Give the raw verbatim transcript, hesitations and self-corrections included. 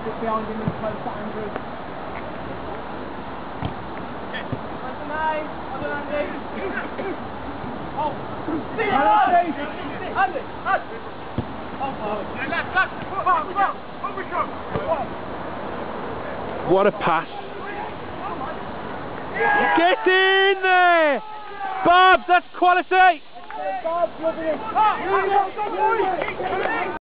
bit behind him and close to Andrew. That's an A. Well done, Andy. Oh, see you, Andy. Andy, Andy. What a pass. Get in there! Bob, that's quality! Bob's loving it.